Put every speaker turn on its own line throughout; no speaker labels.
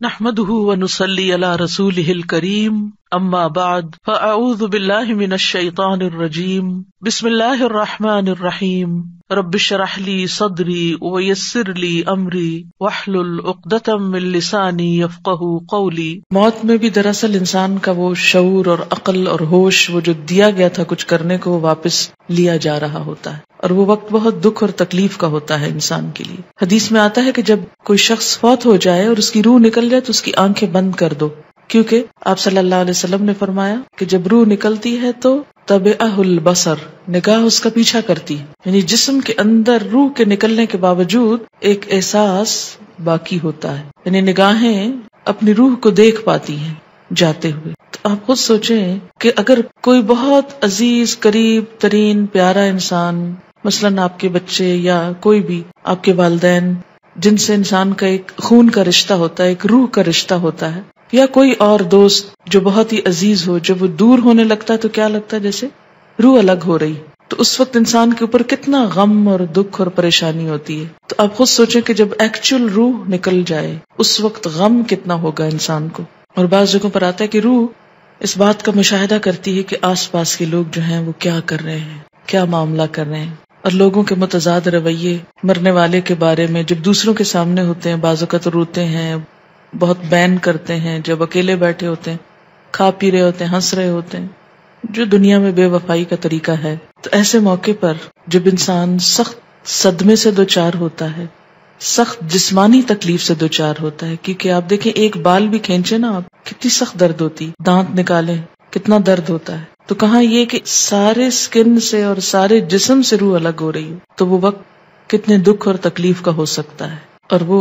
نحمده ونصلي على رسوله الكريم اما بعد فاعوذ بالله من الشيطان الرجيم بسم الله الرحمن الرحيم رب اشرح لي صدري ويسر لي امري واحلل عقدة من لساني يفقهوا قولي۔ موت میں بھی دراصل انسان کا وہ شعور اور عقل اور ہوش وہ جو دیا گیا تھا کچھ کرنے کو واپس لیا جا رہا ہوتا ہے، اور وہ وقت بہت دکھ اور تکلیف کا ہوتا ہے انسان کے لیے۔ حدیث میں آتا ہے کہ جب کوئی شخص فوت ہو جائے اور اس کی روح نکل جائے تو اس کی آنکھیں بند کر دو، کیونکہ آپ صلی اللہ علیہ وسلم نے فرمایا کہ جب روح نکلتی ہے تو تبعہ البصر، نگاہ اس کا پیچھا کرتی ہے، یعنی جسم کے اندر روح کے نکلنے کے باوجود ایک احساس باقی ہوتا ہے، یعنی نگاہیں اپنی روح کو دیکھ پاتی ہیں جاتے ہوئے۔ تو آپ خود سوچیں کہ اگر کوئی بہت عزیز قریب ترین پیارا انسان، مثلاً آپ کے بچے یا کوئی بھی آپ کے والدین جن سے انسان کا ایک خون کا رشتہ ہوتا ہے، ایک روح کا رشتہ ہوتا ہے، یا کوئی اور دوست جو بہت ہی عزیز ہو، جب وہ دور ہونے لگتا ہے تو کیا لگتا ہے جیسے روح الگ ہو رہی، تو اس وقت انسان کے اوپر کتنا غم اور دکھ اور پریشانی ہوتی ہے۔ تو آپ خود سوچیں کہ جب ایکچوئل روح نکل جائے اس وقت غم کتنا ہوگا انسان کو۔ اور بعض جگہوں پر آتا ہے کہ روح اس بات کا مشاہدہ کرتی ہے کہ آس پاس کے لوگ جو ہیں وہ کیا کر رہے ہیں، کیا معاملہ کر رہے ہیں، اور لوگوں کے متضاد رویے مرنے والے کے بارے میں جب دوسروں کے سامنے ہوتے ہیں بعض اوقات روتے ہیں، بہت بین کرتے ہیں، جب اکیلے بیٹھے ہوتے ہیں، کھا پی رہے ہوتے ہیں، ہنس رہے ہوتے ہیں، جو دنیا میں بے وفائی کا طریقہ ہے۔ تو ایسے موقع پر جب انسان سخت صدمے سے دوچار ہوتا ہے، سخت جسمانی تکلیف سے دوچار ہوتا ہے، کیونکہ آپ دیکھیں ایک بال بھی کھینچے نا آپ، کتنی سخت درد ہوتی، دانت نکالیں کتنا درد ہوتا ہے، تو کہاں یہ کہ سارے سکن سے اور سارے جسم سے روح الگ ہو رہی ہو، تو وہ وقت کتنے دکھ اور تکلیف کا ہو سکتا ہے۔ اور وہ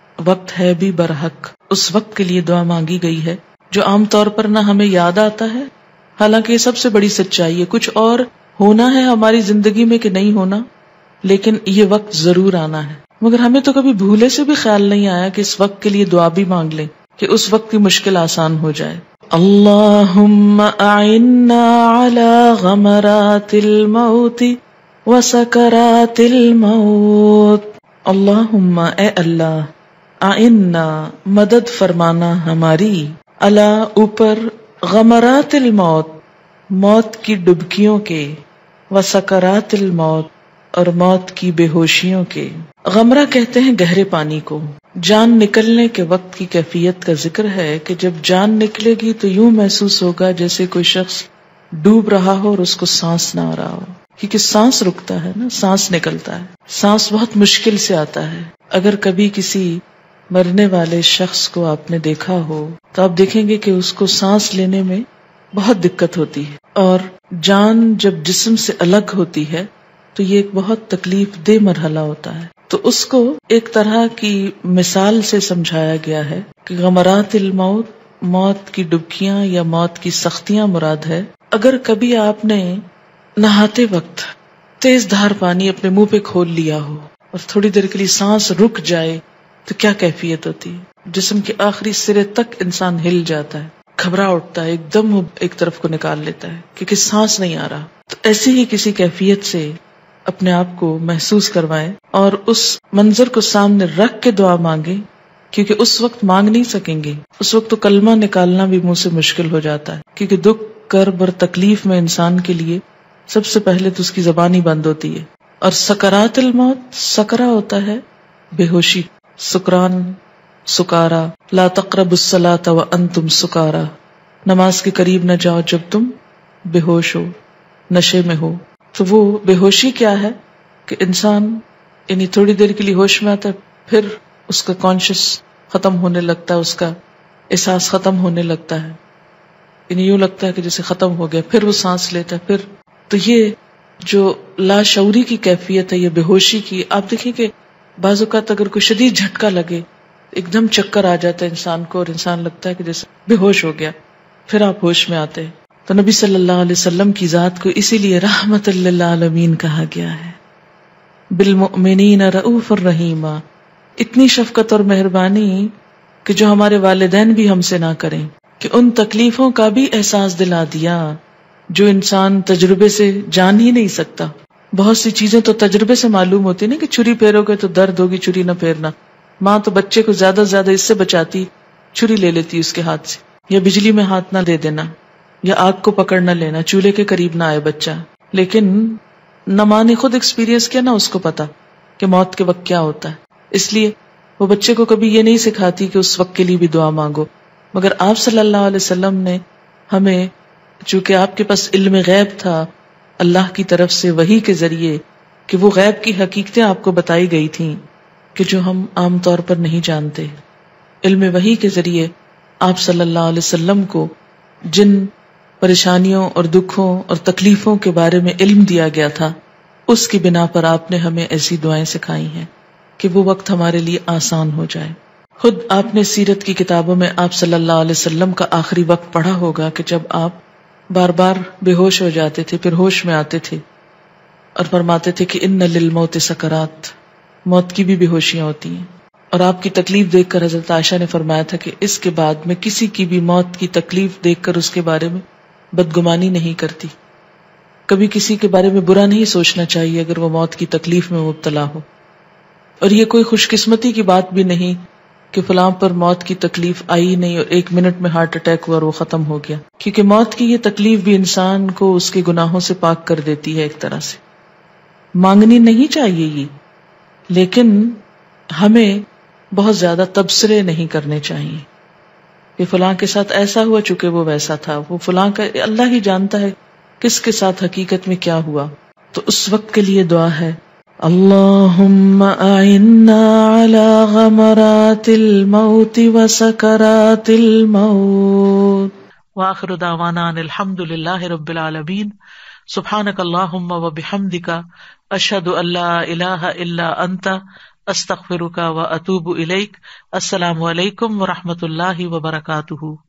وقت ہے بھی برحق، اس وقت کے لیے دعا مانگی گئی ہے جو عام طور پر نہ ہمیں یاد آتا ہے، حالانکہ یہ سب سے بڑی سچائی ہے، کچھ اور ہونا ہے ہماری زندگی میں کہ نہیں ہونا، لیکن یہ وقت ضرور آنا ہے، مگر ہمیں تو کبھی بھولے سے بھی خیال نہیں آیا کہ اس وقت کے لیے دعا بھی مانگ لیں کہ اس وقت کی مشکل آسان ہو جائے۔ اللہم اعنا علی غمرات الموت وسکرات الموت، اللہم اے اللہ، اعنا مدد فرمانا ہماری، علی اوپر، غمرات الموت موت کی ڈبکیوں کے، وسکرات الموت اور موت کی بے ہوشیوں کے۔ غمرہ کہتے ہیں گہرے پانی کو۔ جان نکلنے کے وقت کی کیفیت کا ذکر ہے کہ جب جان نکلے گی تو یوں محسوس ہوگا جیسے کوئی شخص ڈوب رہا ہو اور اس کو سانس نہ آ رہا ہو، کیونکہ سانس رکتا ہے نا، سانس نکلتا ہے، سانس بہت مشکل سے آتا ہے۔ اگر کبھی کسی مرنے والے شخص کو آپ نے دیکھا ہو تو آپ دیکھیں گے کہ اس کو سانس لینے میں بہت دقت ہوتی ہے، اور جان جب جسم سے الگ ہوتی ہے تو یہ ایک بہت تکلیف دہ مرحلہ ہوتا ہے۔ تو اس کو ایک طرح کی مثال سے سمجھایا گیا ہے کہ غمرات الموت موت کی ڈبکیاں یا موت کی سختیاں مراد ہے۔ اگر کبھی آپ نے نہاتے وقت تیز دھار پانی اپنے منہ پہ کھول لیا ہو اور تھوڑی دیر کے لیے سانس رک جائے تو کیا کیفیت ہوتی ہے؟ جسم کے آخری سرے تک انسان ہل جاتا ہے، گھبرا اٹھتا ہے، ایک دم ایک طرف کو نکال لیتا ہے کیونکہ سانس نہیں آ رہا۔ تو ایسی ہی کسی کیفیت سے اپنے آپ کو محسوس کروائیں اور اس منظر کو سامنے رکھ کے دعا مانگیں، کیونکہ اس وقت مانگ نہیں سکیں گے، اس وقت تو کلمہ نکالنا بھی منہ سے مشکل ہو جاتا ہے، کیونکہ دکھ کرب اور تکلیف میں انسان کے لیے سب سے پہلے تو اس کی زبان ہی بند ہوتی ہے۔ اور سکرات الموت، سکرا ہوتا ہے بے ہوشی، سکران، سکارا، لا تقربوا الصلاۃ وانتم سکارا، نماز کے قریب نہ جاؤ جب تم بے ہوش ہو، نشے میں ہو۔ تو وہ بے ہوشی کیا ہے کہ انسان یعنی تھوڑی دیر کے لیے ہوش میں آتا ہے، پھر اس کا کانشس ختم ہونے لگتا ہے، اس کا احساس ختم ہونے لگتا ہے، یعنی یوں لگتا ہے کہ جیسے ختم ہو گیا، پھر وہ سانس لیتا ہے، پھر تو یہ جو لاشعوری کی کیفیت ہے، یہ بے ہوشی کی۔ آپ دیکھیں کہ بعض اوقات اگر کوئی شدید جھٹکا لگے ایک دم چکر آ جاتا ہے انسان کو، اور انسان لگتا ہے کہ جیسے بے ہوش ہو گیا، پھر آپ ہوش میں آتے ہیں۔ تو نبی صلی اللہ علیہ وسلم کی ذات کو اسی لیے رحمت للعالمین کہا گیا ہے، بالمؤمنین رؤوف الرحیم، اتنی شفقت اور مہربانی کہ جو ہمارے والدین بھی ہم سے نہ کریں، کہ ان تکلیفوں کا بھی احساس دلا دیا جو انسان تجربے سے جان ہی نہیں سکتا۔ بہت سی چیزیں تو تجربے سے معلوم ہوتی نا، کہ چھری پھیرو گے تو درد ہوگی، چھری نہ پھیرنا۔ ماں تو بچے کو زیادہ سے زیادہ اس سے بچاتی، چھری لے لیتی اس کے ہاتھ سے، یا بجلی میں ہاتھ نہ دے دینا، یا آگ کو پکڑ نہ لینا، چولہے کے قریب نہ آئے بچہ. لیکن نہ ماں نے خود ایکسپیرینس کیا، نہ اس کو پتا کہ موت کے وقت کیا ہوتا ہے، اس لیے وہ بچے کو کبھی یہ نہیں سکھاتی کہ اس وقت کے لیے بھی دعا مانگو. مگر آپ صلی اللہ علیہ وسلم نے ہمیں، چونکہ آپ کے پاس علم غیب تھا اللہ کی طرف سے وحی کے ذریعے، کہ وہ غیب کی حقیقتیں آپ کو بتائی گئی تھیں کہ جو ہم عام طور پر نہیں جانتے. علم وحی کے ذریعے آپ صلی اللہ علیہ وسلم کو جن پریشانیوں اور دکھوں اور تکلیفوں کے بارے میں علم دیا گیا تھا، اس کی بنا پر آپ نے ہمیں ایسی دعائیں سکھائی ہیں کہ وہ وقت ہمارے لیے آسان ہو جائے. خود آپ نے سیرت کی کتابوں میں آپ صلی اللہ علیہ وسلم کا آخری وقت پڑھا ہوگا کہ جب آپ بار بار بے ہوش ہو جاتے تھے، پھر ہوش میں آتے تھے اور فرماتے تھے کہ ان للموت سکرات، موت کی بھی بے ہوشیاں ہوتی ہیں. اور آپ کی تکلیف دیکھ کر حضرت عائشہ نے فرمایا تھا کہ اس کے بعد میں کسی کی بھی موت کی تکلیف دیکھ کر اس کے بارے میں بدگمانی نہیں کرتی. کبھی کسی کے بارے میں برا نہیں سوچنا چاہیے اگر وہ موت کی تکلیف میں مبتلا ہو. اور یہ کوئی خوش قسمتی کی بات بھی نہیں کہ فلاں پر موت کی تکلیف آئی نہیں اور 1 منٹ میں ہارٹ اٹیک ہوا اور وہ ختم ہو گیا، کیونکہ موت کی یہ تکلیف بھی انسان کو اس کے گناہوں سے پاک کر دیتی ہے. ایک طرح سے مانگنی نہیں چاہیے یہ، لیکن ہمیں بہت زیادہ تبصرے نہیں کرنے چاہیے کہ فلاں کے ساتھ ایسا ہوا چونکہ وہ ویسا تھا، وہ فلاں کا اللہ ہی جانتا ہے کس کے ساتھ حقیقت میں کیا ہوا. تو اس وقت کے لیے دعا ہے اللہم اعنا علی غمرات الموت وسکرات الموت. وآخر دعوانا ان الحمد للہ رب العالمین. سبحانک اللہم وبحمدک، اشہد ان لا الہ الا انت، استغفرک واتوب الیک. السلام علیکم ورحمۃ اللہ وبرکاتہ.